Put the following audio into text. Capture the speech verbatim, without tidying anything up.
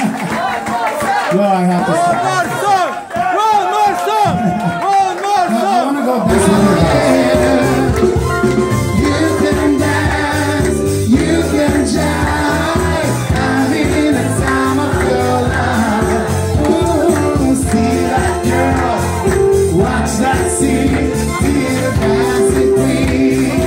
Well, I have to stop. One more song! One more song! One more No, song! I want to go back. You can dance, you can jive. I'm in the time of your life. Ooh, see that girl, watch that scene, see the dancing queen.